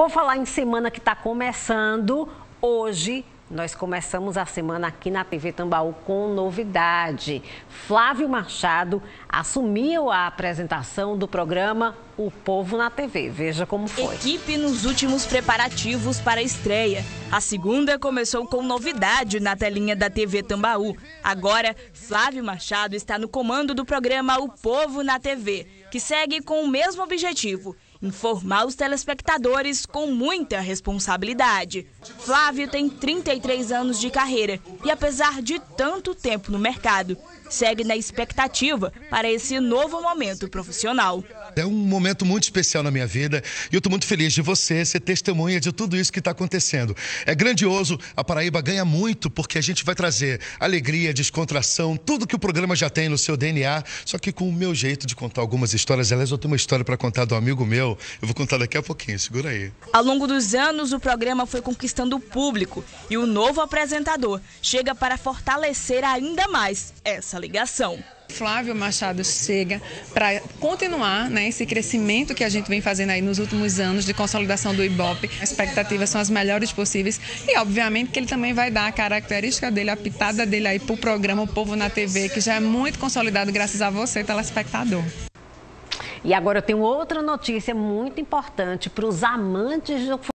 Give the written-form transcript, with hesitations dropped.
Vou falar em semana que está começando. Hoje nós começamos a semana aqui na TV Tambaú com novidade. Flávio Machado assumiu a apresentação do programa O Povo na TV. Veja como foi. Equipe nos últimos preparativos para a estreia. A segunda começou com novidade na telinha da TV Tambaú. Agora, Flávio Machado está no comando do programa O Povo na TV, que segue com o mesmo objetivo: informar os telespectadores com muita responsabilidade. Flávio tem 33 anos de carreira e, apesar de tanto tempo no mercado, segue na expectativa para esse novo momento profissional. É um momento muito especial na minha vida e eu estou muito feliz de você ser testemunha de tudo isso que está acontecendo. É grandioso, a Paraíba ganha muito porque a gente vai trazer alegria, descontração, tudo que o programa já tem no seu DNA, só que com o meu jeito de contar algumas histórias. Aliás, eu tenho uma história para contar do amigo meu, eu vou contar daqui a pouquinho, segura aí. Ao longo dos anos, o programa foi conquistando o público e o novo apresentador chega para fortalecer ainda mais essa ligação. Flávio Machado chega para continuar, esse crescimento que a gente vem fazendo aí nos últimos anos de consolidação do Ibope. As expectativas são as melhores possíveis e, obviamente, que ele também vai dar a característica dele, a pitada dele aí para o programa O Povo na TV, que já é muito consolidado graças a você, telespectador. E agora eu tenho outra notícia muito importante para os amantes do